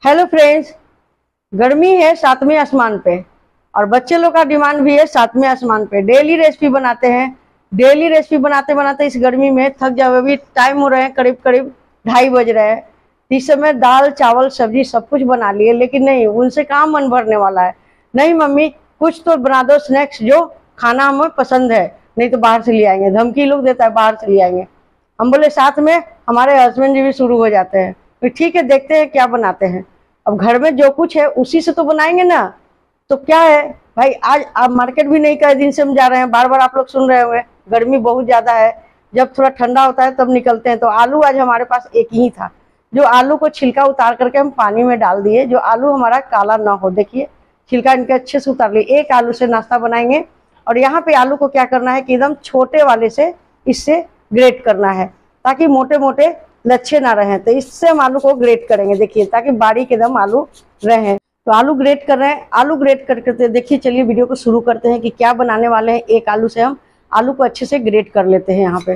Hello friends, गर्मी है सातवें आसमान पे और बच्चे लोग का डिमांड भी है सातवें आसमान पे। डेली रेसिपी बनाते हैं। डेली रेसिपी बनाते बनाते इस गर्मी में थक जाओ। अभी टाइम हो रहे हैं करीब करीब 2:30 बज रहे हैं। इस समय दाल चावल सब्जी सब कुछ बना लिए, लेकिन नहीं, उनसे कहाँ मन भरने वाला है। नहीं मम्मी, कुछ तो बना दो स्नैक्स जो खाना हमें पसंद है, नहीं तो बाहर से ले आएंगे। धमकी लोग देता है बाहर से ले आएंगे। हम बोले साथ में हमारे हस्बैंड जी भी शुरू हो जाते हैं। तो ठीक है, देखते हैं क्या बनाते हैं। अब घर में जो कुछ है उसी से तो बनाएंगे ना। तो क्या है भाई, आज आप मार्केट भी नहीं, कई दिन से हम जा रहे हैं, बार बार आप लोग सुन रहे हुए, गर्मी बहुत ज्यादा है। जब थोड़ा ठंडा होता है तब निकलते हैं। तो आलू आज हमारे पास एक ही था, जो आलू को छिलका उतार करके हम पानी में डाल दिए, जो आलू हमारा काला ना हो। देखिए छिलका इनके अच्छे से उतार लिए। एक आलू से नाश्ता बनाएंगे। और यहाँ पे आलू को क्या करना है कि एकदम छोटे वाले से इससे ग्रेट करना है, ताकि मोटे मोटे लच्छे ना रहे। तो इससे हम आलू को ग्रेट करेंगे, देखिए, ताकि बारीक एकदम आलू रहे। तो आलू ग्रेट कर रहे हैं। आलू ग्रेट करके देखिए, चलिए वीडियो को शुरू करते हैं कि क्या बनाने वाले हैं। एक आलू से हम आलू को अच्छे से ग्रेट कर लेते हैं यहाँ पे।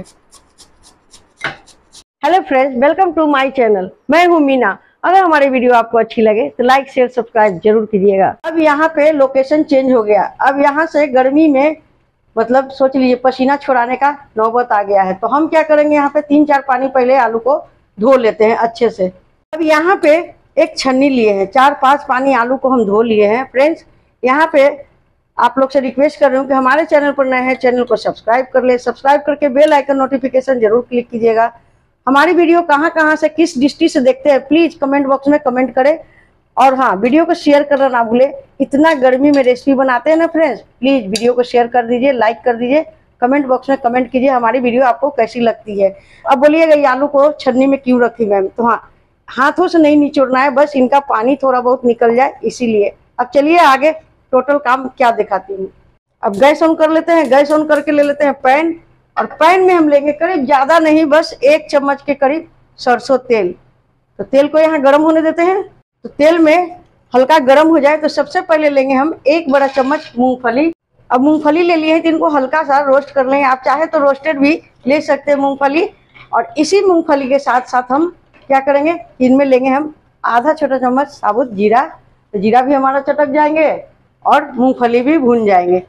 Hello friends, welcome to my channel. मैं हूँ मीना। अगर हमारी वीडियो आपको अच्छी लगे तो लाइक शेयर सब्सक्राइब जरूर कीजिएगा। अब यहाँ पे लोकेशन चेंज हो गया। अब यहाँ से गर्मी में मतलब सोच लीजिए पसीना छुड़ाने का नौबत आ गया है। तो हम क्या करेंगे, यहाँ पे 3-4 पानी पहले आलू को धो लेते हैं अच्छे से। अब यहाँ पे एक छन्नी लिए हैं, 4-5 पानी आलू को हम धो लिए हैं। फ्रेंड्स, यहाँ पे आप लोग से रिक्वेस्ट कर रही हूँ कि हमारे चैनल पर नए हैं, चैनल को सब्सक्राइब कर ले। सब्सक्राइब करके बेल आइकन नोटिफिकेशन जरूर क्लिक कीजिएगा। हमारी वीडियो कहाँ से किस डिस्ट्रिक्ट से देखते हैं प्लीज कमेंट बॉक्स में कमेंट करें। और हाँ, वीडियो को शेयर करना ना भूले। इतना गर्मी में रेसिपी बनाते हैं ना फ्रेंड्स, प्लीज वीडियो को शेयर कर दीजिए, लाइक कर दीजिए, कमेंट बॉक्स में कमेंट कीजिए हमारी वीडियो आपको कैसी लगती है। अब बोलिएगा ये आलू को छन्नी में क्यों रखी मैम? तो हाँ, हाथों से नहीं निचोड़ना है, बस इनका पानी थोड़ा बहुत निकल जाए इसीलिए। अब चलिए आगे टोटल काम क्या दिखाती हूँ। अब गैस ऑन कर लेते हैं। गैस ऑन करके ले लेते हैं पैन, और पैन में हम लेंगे करीब, ज्यादा नहीं, बस 1 चम्मच के करीब सरसों तेल। तो तेल को यहाँ गर्म होने देते हैं। तो तेल में हल्का गर्म हो जाए तो सबसे पहले लेंगे हम 1 बड़ा चम्मच मूंगफली। अब मूंगफली ले लिए हैं तो इनको हल्का सा रोस्ट कर लेंगे। आप चाहे तो रोस्टेड भी ले सकते हैं मूंगफली। और इसी मूंगफली के साथ साथ हम क्या करेंगे, इनमें लेंगे हम आधा छोटा चम्मच साबुत जीरा। तो जीरा भी हमारा चटक जाएंगे और मूंगफली भी भून जाएंगे।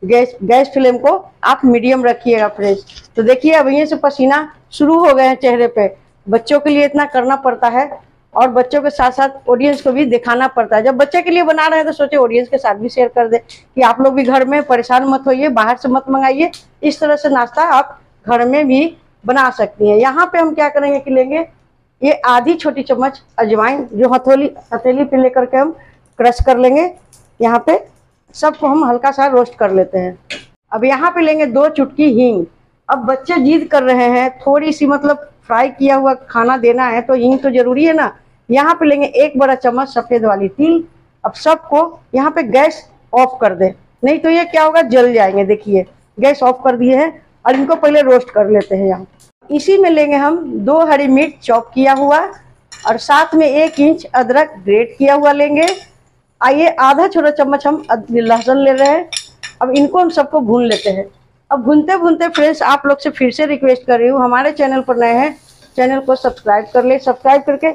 गैस फ्लेम को आप मीडियम रखिएगा फ्रेंड्स। तो देखिए अब यहीं से पसीना शुरू हो गए हैं चेहरे पे। बच्चों के लिए इतना करना पड़ता है और बच्चों के साथ साथ ऑडियंस को भी दिखाना पड़ता है। जब बच्चे के लिए बना रहे हैं तो सोचे ऑडियंस के साथ भी शेयर कर दे कि आप लोग भी घर में परेशान मत होइए, बाहर से मत मंगाइए। इस तरह से नाश्ता आप घर में भी बना सकती हैं। यहाँ पे हम क्या करेंगे कि लेंगे ये आधी छोटी चम्मच अजवाइन, जो हथेली पे लेकर के हम क्रश कर लेंगे। यहाँ पे सबको हम हल्का सा रोस्ट कर लेते हैं। अब यहाँ पे लेंगे 2 चुटकी हींग। अब बच्चे जिद कर रहे हैं थोड़ी सी, मतलब फ्राई किया हुआ खाना देना है तो हींग तो जरूरी है ना। यहाँ पे लेंगे 1 बड़ा चम्मच सफेद वाली तिल। अब सबको यहाँ पे गैस ऑफ कर दे, नहीं तो ये क्या होगा, जल जाएंगे। देखिए गैस ऑफ कर दिए हैं और इनको पहले रोस्ट कर लेते हैं। यहाँ इसी में लेंगे हम 2 हरी मिर्च चॉप किया हुआ, और साथ में 1 इंच अदरक ग्रेट किया हुआ लेंगे। आइए आधा छोटा चम्मच हम लहसुन ले रहे हैं। अब इनको हम सबको भून लेते हैं। अब भूनते भूनते फ्रेंड्स, आप लोग से फिर से रिक्वेस्ट कर रही हूँ, हमारे चैनल पर नए हैं, चैनल को सब्सक्राइब कर ले। सब्सक्राइब करके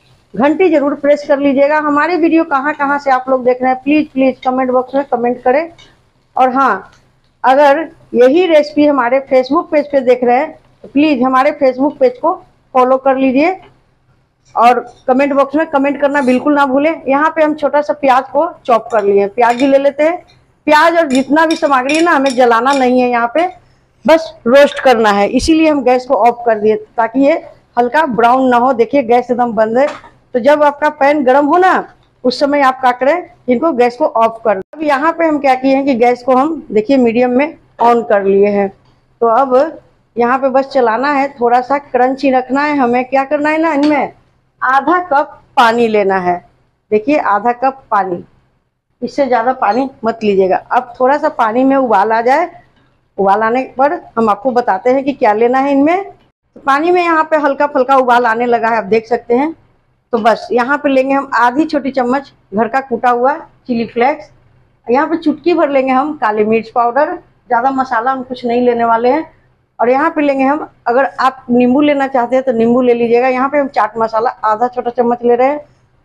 घंटी जरूर प्रेस कर लीजिएगा। हमारी वीडियो कहाँ से आप लोग देख रहे हैं प्लीज कमेंट बॉक्स में कमेंट करें। और हाँ, अगर यही रेसिपी हमारे फेसबुक पेज पे देख रहे हैं तो प्लीज हमारे फेसबुक पेज को फॉलो कर लीजिए और कमेंट बॉक्स में कमेंट करना बिल्कुल ना भूलें। यहाँ पे हम छोटा सा प्याज को चॉप कर लिए। प्याज भी ले लेते हैं। प्याज और जितना भी सामग्री है ना, हमें जलाना नहीं है, यहाँ पे बस रोस्ट करना है। इसीलिए हम गैस को ऑफ कर दिए ताकि ये हल्का ब्राउन ना हो। देखिए गैस एकदम बंद है। तो जब आपका पैन गर्म हो ना, उस समय आप क्या करें, इनको गैस को ऑफ कर। अब यहाँ पे हम क्या किए हैं कि गैस को हम देखिए मीडियम में ऑन कर लिए हैं। तो अब यहाँ पे बस चलाना है, थोड़ा सा क्रंची रखना है। हमें क्या करना है ना, इनमें आधा कप पानी लेना है। देखिए आधा कप पानी, इससे ज्यादा पानी मत लीजिएगा। अब थोड़ा सा पानी में उबाल आ जाए, उबाल आने पर हम आपको बताते हैं कि क्या लेना है इनमें। तो पानी में यहाँ पे हल्का फुल्का उबाल आने लगा है, आप देख सकते हैं। तो बस यहाँ पे लेंगे हम आधी छोटी चम्मच घर का कूटा हुआ चिली फ्लेक्स। यहाँ पे चुटकी भर लेंगे हम काली मिर्च पाउडर। ज्यादा मसाला हम कुछ नहीं लेने वाले हैं। और यहाँ पे लेंगे हम, अगर आप नींबू लेना चाहते हैं तो नींबू ले लीजिएगा। यहाँ पे हम चाट मसाला आधा छोटा चम्मच ले रहे हैं।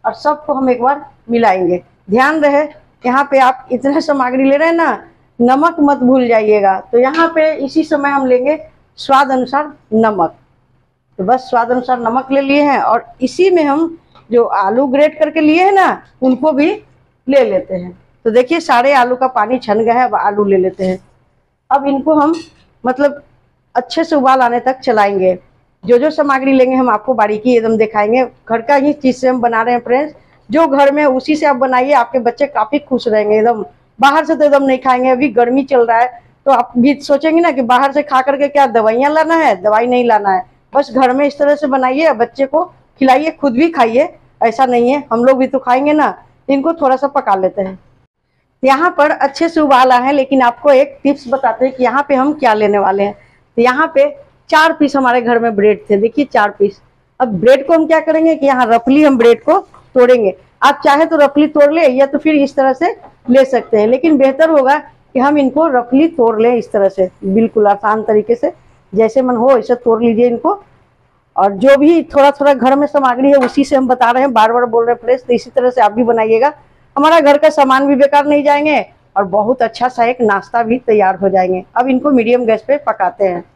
और सबको हम एक बार मिलाएंगे। ध्यान रहे यहाँ पे आप इतना सामग्री ले रहे हैं ना, नमक मत भूल जाइएगा। तो यहाँ पे इसी समय हम लेंगे स्वाद अनुसार नमक। तो बस स्वाद अनुसार नमक ले लिए हैं और इसी में हम जो आलू ग्रेट करके लिए हैं ना उनको भी ले लेते हैं। तो देखिए सारे आलू का पानी छन गया है, अब आलू ले लेते हैं। अब इनको हम मतलब अच्छे से उबाल आने तक चलाएंगे। जो जो सामग्री लेंगे हम आपको बारीकी एकदम दिखाएंगे। घर का ही चीज से हम बना रहे हैं फ्रेंड्स, जो घर में उसी से आप बनाइए, आपके बच्चे काफी खुश रहेंगे एकदम। बाहर से तो एकदम नहीं खाएंगे। अभी गर्मी चल रहा है तो आप भी सोचेंगे ना कि बाहर से खा करके क्या दवाइयाँ लाना है, दवाई नहीं लाना है। बस घर में इस तरह से बनाइए, बच्चे को खिलाइए, खुद भी खाइए। ऐसा नहीं है, हम लोग भी तो खाएंगे ना। इनको थोड़ा सा पका लेते हैं। यहाँ पर अच्छे से उबाला है, लेकिन आपको एक टिप्स बताते हैं कि यहाँ पे हम क्या लेने वाले हैं। तो यहाँ पे 4 पीस हमारे घर में ब्रेड थे, देखिए 4 पीस। अब ब्रेड को हम क्या करेंगे कि यहाँ रफली हम ब्रेड को तोड़ेंगे। आप चाहे तो रफली तोड़ ले या तो फिर इस तरह से ले सकते हैं, लेकिन बेहतर होगा कि हम इनको रफली तोड़ लें इस तरह से, बिल्कुल आसान तरीके से। जैसे मन हो वैसे तोड़ लीजिए इनको। और जो भी थोड़ा थोड़ा घर में सामग्री है उसी से हम बता रहे हैं, बार बार बोल रहे हैं फ्रेंड्स। तो इसी तरह से आप भी बनाइएगा, हमारा घर का सामान भी बेकार नहीं जाएंगे और बहुत अच्छा सा एक नाश्ता भी तैयार हो जाएंगे। अब इनको मीडियम गैस पे पकाते हैं।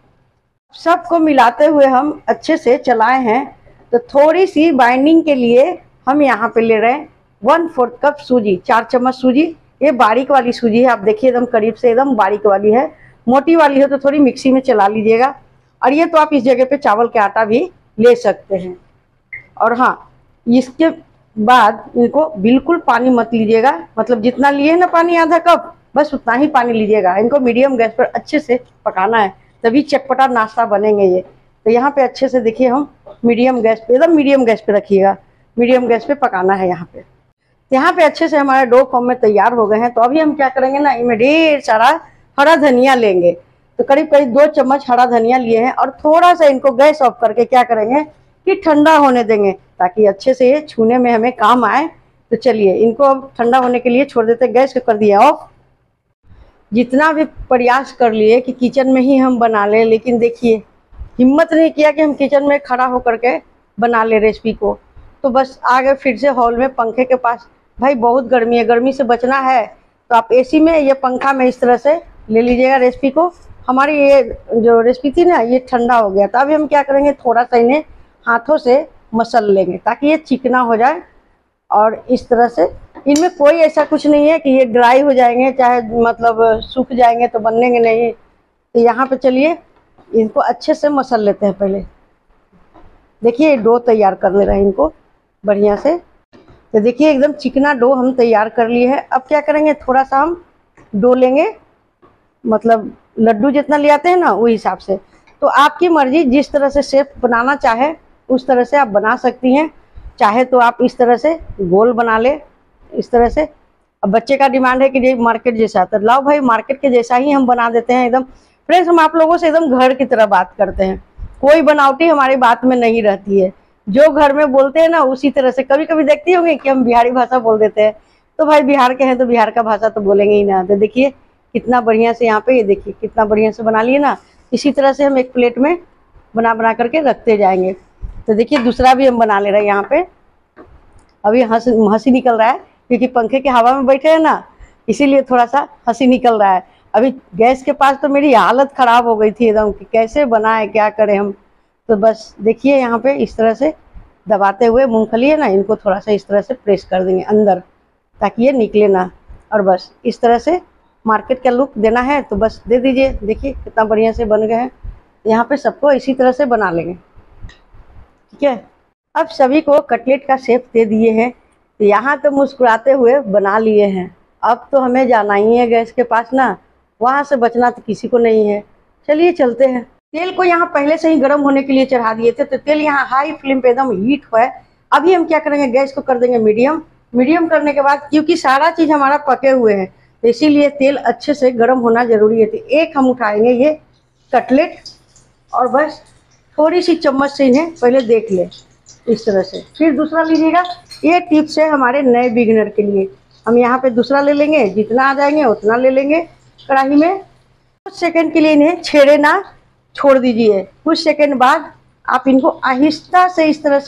सबको मिलाते हुए हम अच्छे से चलाए हैं। तो थोड़ी सी बाइंडिंग के लिए हम यहाँ पे ले रहे हैं 1/4 कप सूजी, 4 चम्मच सूजी। ये बारीक वाली सूजी है, आप देखिए एकदम करीब से, एकदम बारीक वाली है। मोटी वाली हो तो थोड़ी मिक्सी में चला लीजिएगा। और ये तो आप इस जगह पे चावल के आटा भी ले सकते हैं। और हाँ, इसके बाद इनको बिल्कुल पानी मत लीजिएगा, मतलब जितना लिए ना पानी आधा कप, बस उतना ही पानी लीजिएगा। इनको मीडियम गैस पर अच्छे से पकाना है, तभी चटपटा नाश्ता बनेंगे ये। तो यहाँ पे अच्छे से देखिए हम मीडियम गैस पे, एकदम मीडियम गैस पे रखिएगा, मीडियम गैस पे पकाना है यहाँ पे। यहाँ पे अच्छे से हमारे डो फॉर्म में तैयार हो गए हैं। तो अभी हम क्या करेंगे ना, इनमें ढेर सारा हरा धनिया लेंगे। तो करीब करीब 2 चम्मच हरा धनिया लिए हैं और थोड़ा सा इनको गैस ऑफ करके क्या करेंगे कि ठंडा होने देंगे, ताकि अच्छे से ये छूने में हमें काम आए। तो चलिए इनको अब ठंडा होने के लिए छोड़ देते हैं। गैस को कर दिया ऑफ। जितना भी प्रयास कर लिए कि किचन में ही हम बना लें, लेकिन देखिए हिम्मत नहीं किया कि हम किचन में खड़ा होकर के बना ले रेसिपी को। तो बस आ गए फिर से हॉल में पंखे के पास। भाई बहुत गर्मी है, गर्मी से बचना है तो आप एसी में या पंखा में इस तरह से ले लीजिएगा रेसिपी को। हमारी ये जो रेसिपी थी ना ये ठंडा हो गया। तो अभी हम क्या करेंगे, थोड़ा सा इन्हें हाथों से मसल लेंगे ताकि ये चिकना हो जाए। और इस तरह से इनमें कोई ऐसा कुछ नहीं है कि ये ड्राई हो जाएंगे, चाहे मतलब सूख जाएंगे तो बनेंगे नहीं। तो यहाँ पे चलिए इनको अच्छे से मसल लेते हैं। पहले देखिए डो तैयार कर ले रहे हैं इनको बढ़िया से। तो देखिए एकदम चिकना डो हम तैयार कर लिए हैं। अब क्या करेंगे, थोड़ा सा हम डो लेंगे, मतलब लड्डू जितना ले आते हैं ना वो हिसाब से। तो आपकी मर्जी, जिस तरह से शेप बनाना चाहे उस तरह से आप बना सकती हैं। चाहे तो आप इस तरह से गोल बना ले, इस तरह से। अब बच्चे का डिमांड है कि ये मार्केट जैसा, तो लाओ भाई मार्केट के जैसा ही हम बना देते हैं एकदम। फ्रेंड्स हम आप लोगों से एकदम घर की तरह बात करते हैं, कोई बनावटी हमारी बात में नहीं रहती है। जो घर में बोलते हैं ना उसी तरह से। कभी कभी देखती होंगे कि हम बिहारी भाषा बोल देते हैं, तो भाई बिहार के हैं तो बिहार का भाषा तो बोलेंगे ही ना। तो देखिए कितना बढ़िया से यहाँ पे, ये देखिए कितना बढ़िया से बना लिए ना। इसी तरह से हम एक प्लेट में बना करके रखते जाएंगे। तो देखिए दूसरा भी हम बना ले रहे हैं यहाँ पे। अभी हंसी निकल रहा है क्योंकि पंखे के हवा में बैठे हैं ना, इसीलिए थोड़ा सा हंसी निकल रहा है। अभी गैस के पास तो मेरी हालत खराब हो गई थी एकदम कि कैसे बनाए, क्या करें हम। तो बस देखिए यहाँ पे इस तरह से दबाते हुए मूंगफली है ना, इनको थोड़ा सा इस तरह से प्रेस कर देंगे अंदर ताकि ये निकले ना। और बस इस तरह से मार्केट का लुक देना है तो बस दे दीजिए। देखिए कितना बढ़िया से बन गए हैं। यहाँ पे सबको इसी तरह से बना लेंगे, ठीक है। अब सभी को कटलेट का शेप दे दिए हैं। तो यहाँ तो मुस्कुराते हुए बना लिए हैं। अब तो हमें जाना ही है गैस के पास ना, वहाँ से बचना तो किसी को नहीं है। चलिए चलते हैं। तेल को यहाँ पहले से ही गर्म होने के लिए चढ़ा दिए थे। तो तेल यहाँ हाई फ्लेम पे एकदम हीट हुआ है। अभी हम क्या करेंगे, गैस को कर देंगे मीडियम। मीडियम करने के बाद क्योंकि सारा चीज़ हमारा पके हुए हैं तो इसीलिए तेल अच्छे से गर्म होना जरूरी है। तो एक हम उठाएंगे ये कटलेट और बस थोड़ी सी चम्मच से इन्हें पहले देख ले इस तरह से, फिर दूसरा लीजिएगा। ये टिप्स है हमारे नए बिगिनर के लिए। हम यहाँ पे दूसरा ले लेंगे, जितना आ जाएंगे उतना ले लेंगे कढ़ाई में। कुछ सेकंड के लिए इन्हें छेड़े ना, छोड़ दीजिए। कुछ सेकंड बाद आप इनको आहिस्ता से इस तरह से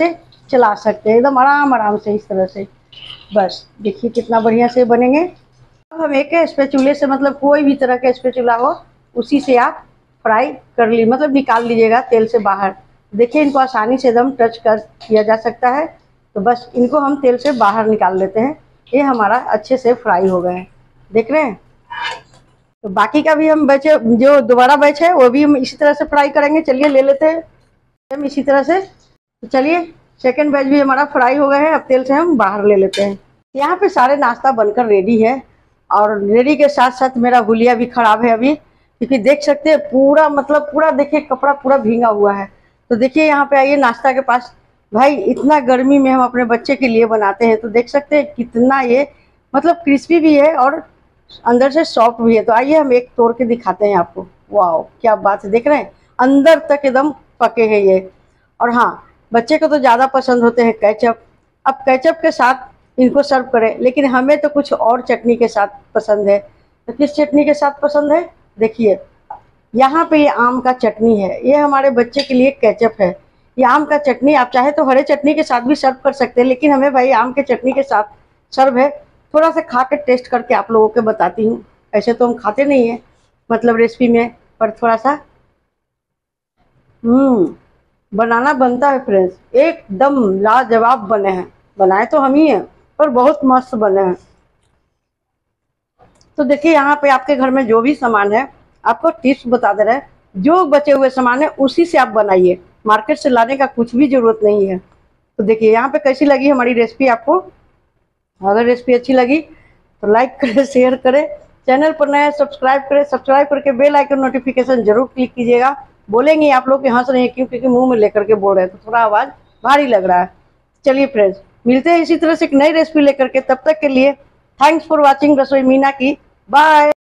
चला सकते हैं एकदम आराम आराम से इस तरह से। बस देखिए कितना बढ़िया से बनेंगे। अब हम एक स्पैचुले से, मतलब कोई भी तरह का स्पैचुला हो, उसी से आप फ्राई कर ली, मतलब निकाल लीजिएगा तेल से बाहर। देखिए इनको आसानी से एकदम टच कर किया जा सकता है। तो बस इनको हम तेल से बाहर निकाल लेते हैं। ये हमारा अच्छे से फ्राई हो गए हैं, देख रहे हैं। तो बाकी का भी हम बचे, जो दोबारा बैच है वो भी हम इसी तरह से फ्राई करेंगे। चलिए ले लेते हैं हम इसी तरह से। तो चलिए सेकंड बैच भी हमारा फ्राई हो गया है, अब तेल से हम बाहर ले लेते हैं। यहाँ पे सारे नाश्ता बनकर रेडी है, और रेडी के साथ साथ मेरा हुलिया भी खराब है अभी, क्योंकि देख सकते हैं पूरा, मतलब पूरा देखिए कपड़ा पूरा भींगा हुआ है। तो देखिए यहाँ पे आइए नाश्ता के पास। भाई इतना गर्मी में हम अपने बच्चे के लिए बनाते हैं, तो देख सकते हैं कितना ये मतलब क्रिस्पी भी है और अंदर से सॉफ्ट भी है। तो आइए हम एक तोड़ के दिखाते हैं आपको। वाह क्या बात है, देख रहे हैं अंदर तक एकदम पके हैं ये। और हाँ, बच्चे को तो ज़्यादा पसंद होते हैं केचप। अब केचप के साथ इनको सर्व करें, लेकिन हमें तो कुछ और चटनी के साथ पसंद है। तो किस चटनी के साथ पसंद है, देखिए यहाँ पे ये आम का चटनी है, ये हमारे बच्चे के लिए केचप है। ये आम का चटनी आप चाहे तो हरे चटनी के साथ भी सर्व कर सकते हैं, लेकिन हमें भाई आम के चटनी के साथ सर्व है। थोड़ा सा खा के टेस्ट करके आप लोगों को बताती हूँ। ऐसे तो हम खाते नहीं हैं मतलब रेसिपी में, पर थोड़ा सा बनाना बनता है फ्रेंड्स, एकदम लाजवाब बने हैं। बनाए तो हम ही हैं, पर बहुत मस्त बने हैं। तो देखिए यहाँ पे आपके घर में जो भी सामान है, आपको टिप्स बता दे रहे हैं। जो बचे हुए सामान है उसी से आप बनाइए, मार्केट से लाने का कुछ भी जरूरत नहीं है। तो देखिए यहाँ पे कैसी लगी हमारी रेसिपी आपको। अगर रेसिपी अच्छी लगी तो लाइक करें, शेयर करें, चैनल पर नए सब्सक्राइब करें, सब्सक्राइब करके बेल आइकन नोटिफिकेशन जरूर क्लिक कीजिएगा। बोलेंगे आप लोग कि हंस रहे हैं क्यों, क्योंकि मुंह में लेकर के बोल रहे हैं तो थोड़ा आवाज़ भारी लग रहा है। चलिए फ्रेंड्स, मिलते हैं इसी तरह से एक नई रेसिपी लेकर के। तब तक के लिए थैंक्स फॉर वॉचिंग रसोई मीना की। बाय।